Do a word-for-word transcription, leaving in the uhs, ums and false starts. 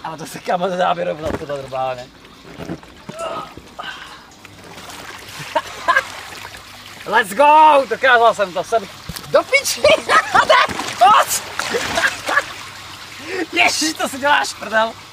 Ale to se kam dá vyrovnat tohle normálně. Let's go! Dokázal jsem to, jsem do piči! Moc! Ježiš, to si děláš, prdel!